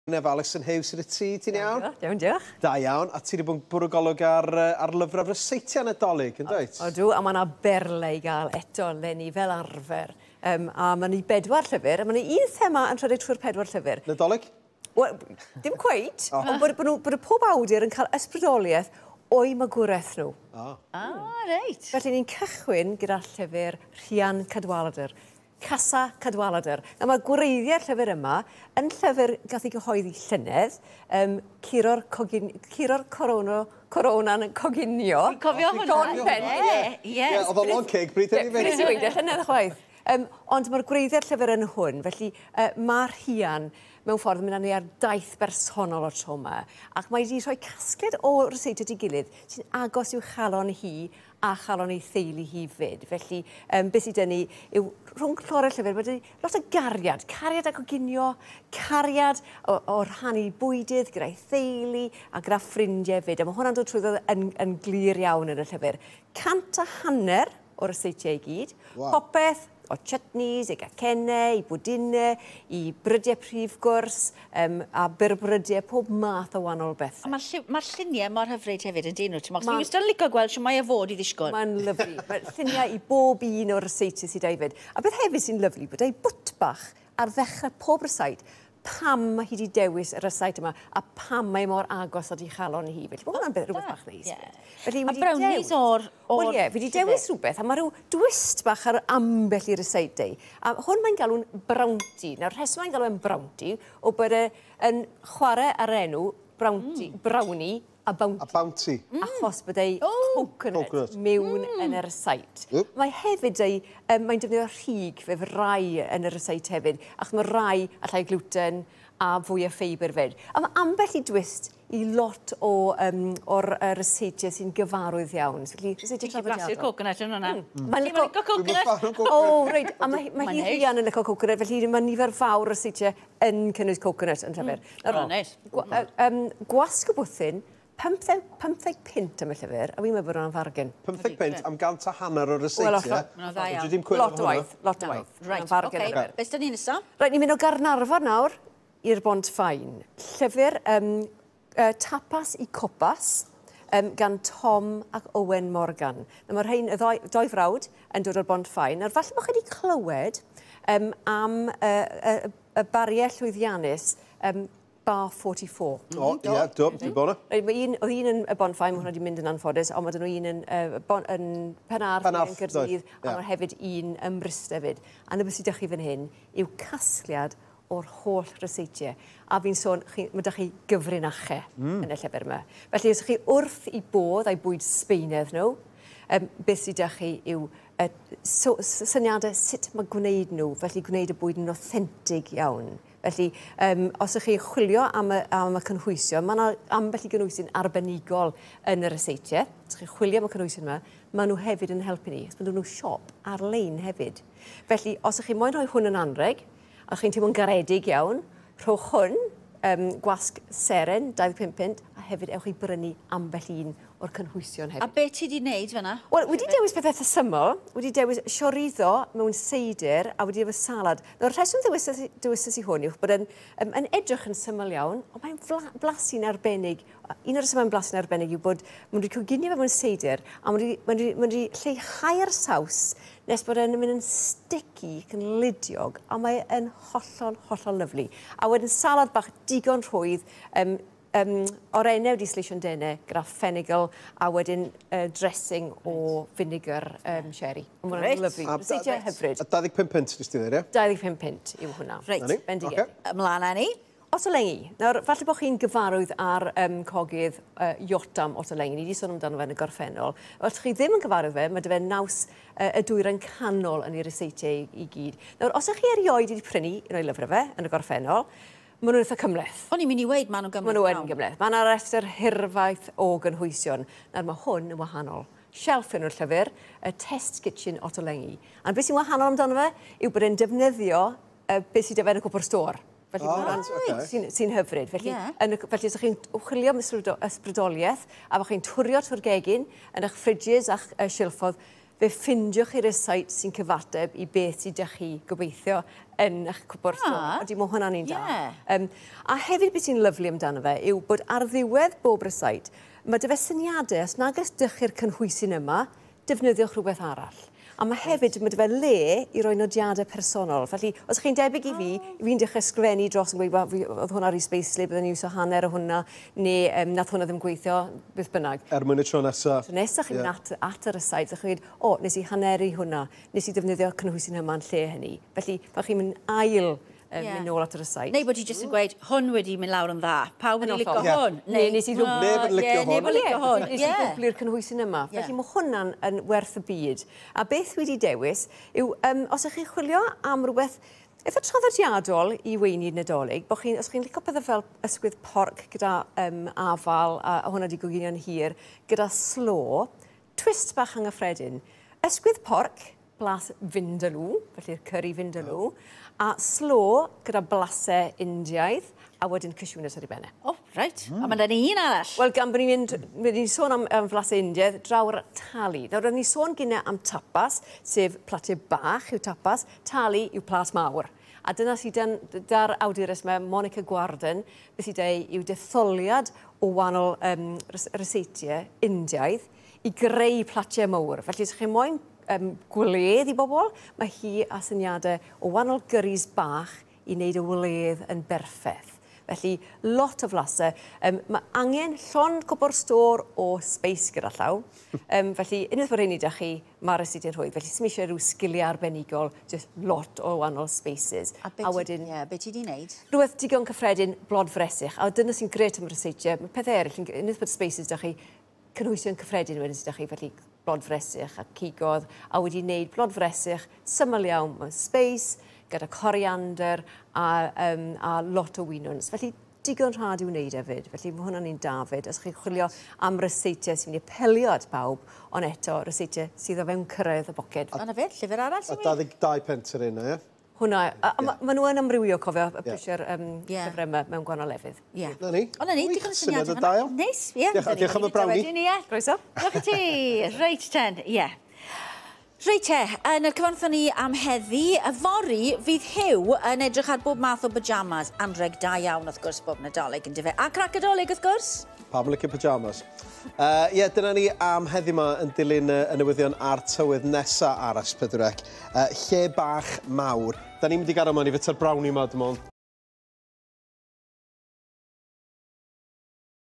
Nef Alison Hughes sydd y ti, ti'n iawn? Iawn, diolch. Da iawn, a ti wedi bod yn bwrw golwg ar lyfrau Rosseiti Nadolig, yn dweud? Odw, a mae yna berlau i gael eto lenni fel arfer. A mae ni 4 llyfr, a mae ni un thema yn rhedeg trwy'r 4 llyfr. Nadolig? Wel, dim cweit, ond bod y pob awdur yn cael ysbrydoliaeth o'i magwraeth nhw. Reit. Felly ni'n cychwyn gyda'r llyfr Rhian Cadwaladr. Casa Cadwaladr. A mae gwreiddiau'r llyfr yma yn llyfr gath ei gyhoeddi llynedd, Curo'r Corona'n coginio. Cofio hwnna? Ie. Oedd o'n long cig, bryd yn ei Bryd i weid, llynedd chwaith. Ond mae'r gwreiddiau'r llyfr yn hwn, felly mae Rhian mewn ffordd yn mynd â ni ar daith bersonol o'r tro yma. Ac mae wedi rhoi casgliad o Rosseiti at ei gilydd sy'n agos i'w chalon hi a chalon ei theulu hi fyd. Felly, beth sydd dyn ni yw rhwng clorau'r llyfr, mae wedi lot o gariad. Cariad a coginio, cariad o rhannu bwydydd gyda'i theulu a gyda ffrindiau fyd. A mae hwnna'n dod trwy yn glir iawn yn y llyfr. 150 o Rosseiti i gyd. Popeth o chutneys, i gacennau, i bwdinau, i brydiau prif gwrs, a byrbrydau, pob math o wahanol beth. Mae'r lluniau mor hyfryd hefyd yn dyn nhw. Ti'n wastad yn licio gweld sy'n mae e fod i ddisgwyl. Mae'n lyflu. Mae lluniau i bob un o'r Rosseiti sydd ei fyd. A beth hefyd sy'n lyflu, bod ei bwt bach ar ddechrau pob Roseit, pam mae hi wedi dewis y Roseit yma, a pam mae mor agos od i chalon hi. Felly, mae hwnna'n rhywbeth bach neis. A brownies o'r... Wel ie, fi wedi dewis rhywbeth, a mae rhyw twist bach ar ambell i Rosseiti. A hwn mae'n galw'n brownty. Nawr, rheswm mae'n galw'n brownty, o bod yn chwarae ar enw brownie a bounty. A bounty. Achos bod ei coconut mewn yn y Roseit. Mae hefyd mae'n defnyddio rhig fe rai yn y Roseit hefyd, achos mae rai allai gluten a fwy o ffeibr fyd. A mae ambell i twist i lot o'r Rosseiti sy'n gyfarwydd iawn. Felly, Rosseiti traddodiadol. Blasu'r coconut yn hwnna. Mae'n licio coconut. O, reit. A mae hi Rhian yn licio coconut, felly mae nifer fawr Rosseiti yn cynnwys coconut yn llyfr. Gwasg o bwthyn, 15 pint am y llyfr, a fi'n meddwl bod hwnna'n fargen. 15 pint am 150 o Rosseiti, Lot o waith, lot o waith. Reit, beth dyn ni'n nesa? Reit, ni'n mynd o Garnarfon nawr i'r Bont Ffain. Llyfr Tapas i Copas gan Tom ac Owen Morgan. Mae'r rhain, y doi frawd yn dod o'r Bont Ffain. Nawr, falle bod chi wedi clywed am y bariau llwyddiannus Bar 44. O, ie, dwi'n bod yna. Oedd un yn y Bont Ffain, mae hwnna wedi mynd yn anffodus, ond mae dyn nhw un yn Penarth yn Caerdydd, a mae hefyd un ym Mryste fyd. A na beth sydd â chi fan hyn yw casgliad o'r holl Rosseiti. A fi'n sôn, mae ydych chi gyfrinachau yn y llyfr yma. Felly, os ydych chi wrth i bodd a'i bwyd Sbeinedd nhw, beth sydd â chi yw syniadau sut mae gwneud nhw, felly gwneud y bwyd yn authentig iawn. Felly, os ydych chi chwilio am y cynhwysio, mae yna ambell i gynhwysion arbenigol yn y Rosseiti. Os ydych chi chwilio am y cynhwysion yma, maen nhw hefyd yn helpu ni. Maen nhw'n siop ar-lein hefyd. Felly, os ydych chi moyn rhoi hwn yn anreg, a chi'n teimlo'n garedig iawn, rhowch hwn, gwasg seren, 25 pint, a hefyd ewch chi brynu ambell un o'r cynhwysion hefyd. A beth ti wedi wneud fyna? Wel, wedi dewis pethau eitha syml, wedi dewis chorizo mewn seidr a wedi dewis salad. Nawr, rheswm dewises i hwn yw bod yn edrych yn syml iawn, ond mae'n blasu'n arbennig. Un o'r syml blasu'n arbennig yw bod mae'n wedi coginio fe mewn seidr, a mae'n wedi lleihau'r saws nes bod e'n mynd yn sticky ac yn ludiog, a mae yn hollol lyflu. A wedyn salad bach digon rhwydd, o'r enw di sleisio'n dene gyda ffenigl a wedyn dressing o vinegar sherry. Mae'n lyflu. Rosseiti hyfryd. A 25 pint, ddys ti'n dweud, ie? 25 pint yw hwnna. Reit. Bendigedig. Ymlaen â ni. Ottolenghi. Nawr, falle bod chi'n gyfarwydd ar cogydd Iotam Ottolenghi. Ni wedi sôn amdano fe yn y gorffennol. Os chi ddim yn gyfarwydd fe, mae dy fe naws y dwyrain canol yn ei Rosseiti i gyd. Nawr, os ydych chi erioed wedi prynu un o'i lyfrau fe yn y gorffennol, maen nhw'n eitha cymleth. O'n i'n mynd i weid maen nhw'n gymleth. Maen nhw'n gymleth. Mae yna restr hirfaith o gynhwysion. Nawr, mae hwn yn wahanol. Shelf yn o'r llyfr, y Test Kitchen Ottolenghi. A beth sy'n wahanol amdano fe yw bod e'n defnyddio beth sydd yn y cwpwr stor. Felly, sy'n hyfryd. Felly, os ydych chi'n chwilio am ysbrydoliaeth, a bod chi'n twrio trwy'r gegin yn eich ffridges a'ch silffodd, fe ffindiwch i'r site sy'n cyfateb i beth sydd â chi gobeithio yn eich cwbwr store. Ydy, mae hwnna'n un da. A hefyd beth sy'n lyflu amdano fe yw bod ar ddiwedd bob rysait, mae dy fe syniadau, os nag ys dych chi'r cynhwysyn yma, defnyddiwch rhywbeth arall. A mae hefyd, mae dy fe le i roi nodiadau personol. Felly, os chi'n debyg i fi'n dechrau sgwennu dros yn gweud, oedd hwnna rhy spacely, byddai'n iwsio hanner o hwnna, neu nath hwnna ddim gweithio, beth bynnag. Mwyn y tro nesaf. Tro nesaf chi'n at yr ysait, chi'n gweud, nes i hanneru hwnna, nes i defnyddio cynhwysyn yma'n lle hynny. Felly, mae chi'n mynd ail mynd nôl at yr ysait. Neu bod ti jyst yn gweud, hwn wedi mynd lawr yn dda. Pawb wedi licio hwn. Nes i ddwbl. Neb yn licio hwn. Nes i ddwblu'r cynhwysyn yma. Felly mae hwnna'n werth y byd. A beth wedi dewis yw, os ydych chi'n chwilio am rhywbeth eitha traddodiadol i weini Nadolig, os chi'n licio pethau fel ysgwydd porc gyda afal, a hwnna wedi goginio'n hir, gyda slo, twist bach anghyffredin. Ysgwydd porc, blas Vindaloo, felly'r curry Vindaloo, a slo gyda blasau Indiaidd, a wedyn cyswnus ar ei benne. O, reit. A mae'n dyn un arall. Wel, gan bod ni'n sôn am flasau Indiaidd, draw'r tali. Nawr, roedd ni'n sôn gyda am tapas, sef platiau bach yw tapas, tali yw plat mawr. A dyna sydd dar awdurus mae Monica Gwarden, beth sydd yw detholiad o wahanol reseitiau Indiaidd i greu platiau mawr. Felly, os chi'n moyn gwledd i bobl, mae hi a syniadau o wahanol gyrris bach i wneud y wledd yn berffaith. Felly, lot o flasau. Mae angen llond cwbr stor o space gyda llaw. Felly, unwaith bod hynny da chi, mae'r ysyd i'n rhwydd. Felly, sy'n eisiau rhyw sgiliau arbenigol, just lot o wahanol spaces. A beth ti wedi wneud? Rhywbeth digon cyffredin, blod fresych. A dyna sy'n gret am reseitiau. Mae pethau eraill, unwaith bod spaces da chi, cynhwysion cyffredin wedyn sydd â chi, felly blod fresych a cigodd, a wedi wneud blod fresych syml iawn mewn space, gyda coriander a lot o winwns. Felly digon rhad i'w wneud hefyd, felly mae hwnna'n un Dafydd. Os chi'n chwilio am reseitiau sy'n mynd i apelio at pawb, ond eto reseitiau sydd o fewn cyrraedd y boced. Yna fe, llyfr arall sy'n mynd? 22 pence ar un, ie? Hwna, maen nhw yn amrywio, cofio, y pwysau'r llyfrau yma mewn gwahanol lefydd. Na ni. O, na ni, digon syniad yna. Neis, ie. Diolch am y brawni. Croeso. Diolch i ti. Reit ten, ie. Reit te, yn y cyfanthon ni am heddi, y fori fydd Hyw yn edrych ar bob math o pyjamas, anreg da iawn wrth gwrs bob Nadolig yn dife. A cracadalig wrth gwrs? Pam licio pyjamas. Ie, dyna ni am heddi yma yn dilyn y newyddion ar tywydd nesa ar S4C. Lle bach mawr. Da ni'n mynd i gael yma i fyta'r brawni yma, dim ond.